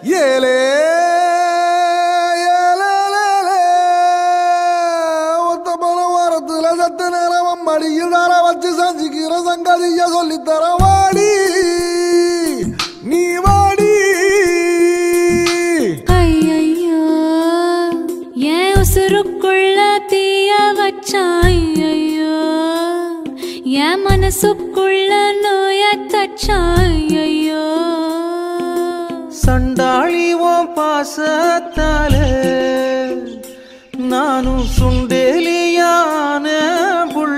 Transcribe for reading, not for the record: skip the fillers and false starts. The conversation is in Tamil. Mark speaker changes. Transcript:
Speaker 1: ஏலே ஒத்த போல வாரத்துல சத்து நேரம் மடியில் தர வச்சு சஞ்சிக்கிற சங்கதிய சொல்லித்தர வாடி நீ வாடி.
Speaker 2: ஐயோ என் உசுருக்குள்ள தீய வச்சான், ஐயோ என் மனசுக்குள்ள நோய தச்சான், ஐயோ
Speaker 3: சண்டாளி உன் பாசத்தாலே நானும் சுண்டேலியான புள்ள.